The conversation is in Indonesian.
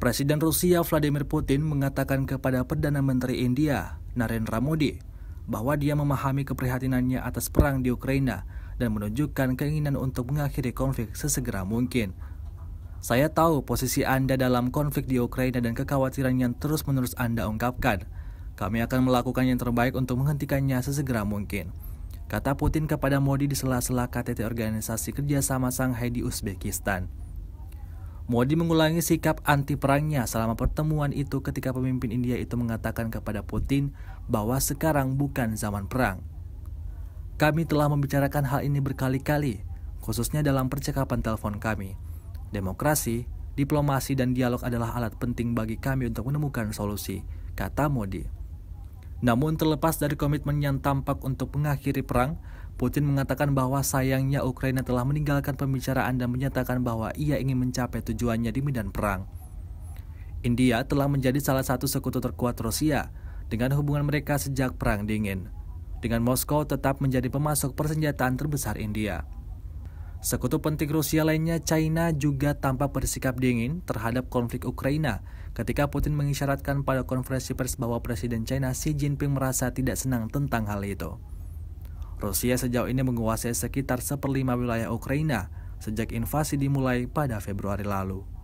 Presiden Rusia Vladimir Putin mengatakan kepada Perdana Menteri India, Narendra Modi, bahwa dia memahami keprihatinannya atas perang di Ukraina dan menunjukkan keinginan untuk mengakhiri konflik sesegera mungkin. Saya tahu posisi Anda dalam konflik di Ukraina dan kekhawatiran yang terus-menerus Anda ungkapkan. Kami akan melakukan yang terbaik untuk menghentikannya sesegera mungkin, kata Putin kepada Modi di sela-sela KTT Organisasi Kerjasama Shanghai di Uzbekistan. Modi mengulangi sikap anti-perangnya selama pertemuan itu ketika pemimpin India itu mengatakan kepada Putin bahwa sekarang bukan zaman perang. Kami telah membicarakan hal ini berkali-kali, khususnya dalam percakapan telepon kami. Demokrasi, diplomasi, dan dialog adalah alat penting bagi kami untuk menemukan solusi, kata Modi. Namun terlepas dari komitmen yang tampak untuk mengakhiri perang, Putin mengatakan bahwa sayangnya Ukraina telah meninggalkan pembicaraan dan menyatakan bahwa ia ingin mencapai tujuannya di medan perang. India telah menjadi salah satu sekutu terkuat Rusia dengan hubungan mereka sejak Perang Dingin, dengan Moskow tetap menjadi pemasok persenjataan terbesar India. Sekutu penting Rusia lainnya, China, juga tampak bersikap dingin terhadap konflik Ukraina ketika Putin mengisyaratkan pada konferensi pers bahwa Presiden China Xi Jinping merasa tidak senang tentang hal itu. Rusia sejauh ini menguasai sekitar 1/5 wilayah Ukraina sejak invasi dimulai pada Februari lalu.